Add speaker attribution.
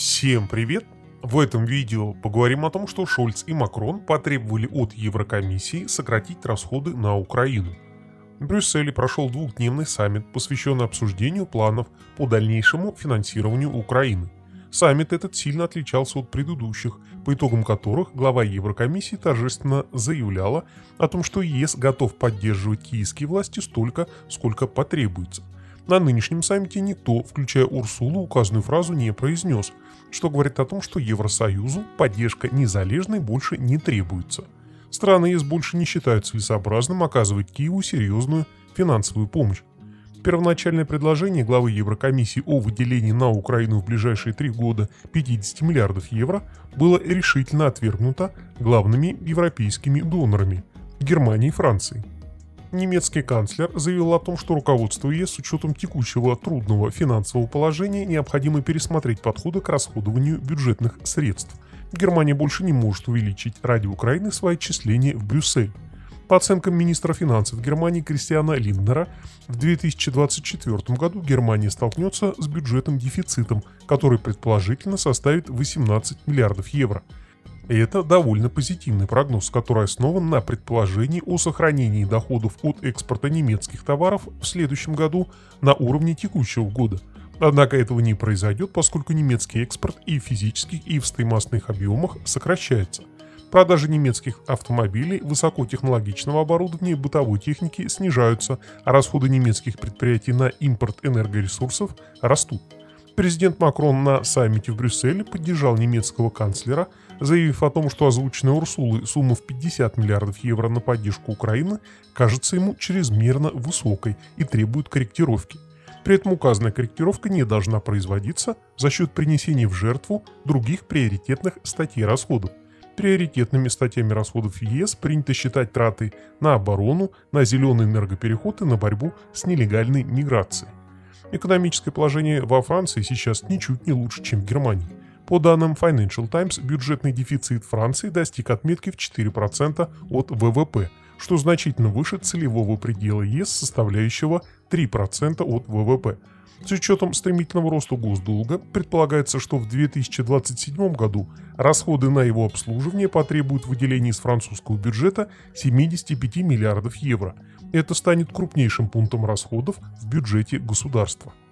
Speaker 1: Всем привет! В этом видео поговорим о том, что Шольц и Макрон потребовали от Еврокомиссии сократить расходы на Украину. В Брюсселе прошел двухдневный саммит, посвященный обсуждению планов по дальнейшему финансированию Украины. Саммит этот сильно отличался от предыдущих, по итогам которых глава Еврокомиссии торжественно заявляла о том, что ЕС готов поддерживать киевские власти столько, сколько потребуется. На нынешнем саммите никто, включая Урсулу, указанную фразу не произнес, что говорит о том, что Евросоюзу поддержка незалежной больше не требуется. Страны ЕС больше не считают целесообразным оказывать Киеву серьезную финансовую помощь. Первоначальное предложение главы Еврокомиссии о выделении на Украину в ближайшие 3 года 50 миллиардов евро было решительно отвергнуто главными европейскими донорами – Германией и Францией. Немецкий канцлер заявил о том, что руководству ЕС с учетом текущего трудного финансового положения необходимо пересмотреть подходы к расходованию бюджетных средств. Германия больше не может увеличить ради Украины свои отчисления в Брюссель. По оценкам министра финансов Германии Кристиана Линднера, в 2024 году Германия столкнется с бюджетным дефицитом, который предположительно составит 18 миллиардов евро. И это довольно позитивный прогноз, который основан на предположении о сохранении доходов от экспорта немецких товаров в следующем году на уровне текущего года. Однако этого не произойдет, поскольку немецкий экспорт и в физических, и в стоимостных объемах сокращается. Продажи немецких автомобилей, высокотехнологичного оборудования и бытовой техники снижаются, а расходы немецких предприятий на импорт энергоресурсов растут. Президент Макрон на саммите в Брюсселе поддержал немецкого канцлера, заявив о том, что озвученная Урсулой сумма в 50 миллиардов евро на поддержку Украины кажется ему чрезмерно высокой и требует корректировки. При этом указанная корректировка не должна производиться за счет принесения в жертву других приоритетных статей расходов. Приоритетными статьями расходов ЕС принято считать траты на оборону, на зеленый энергопереход и на борьбу с нелегальной миграцией. Экономическое положение во Франции сейчас ничуть не лучше, чем в Германии. По данным Financial Times, бюджетный дефицит Франции достиг отметки в 4% от ВВП, что значительно выше целевого предела ЕС, составляющего 3% от ВВП. С учетом стремительного роста госдолга, предполагается, что в 2027 году расходы на его обслуживание потребуют выделения из французского бюджета 75 миллиардов евро. Это станет крупнейшим пунктом расходов в бюджете государства.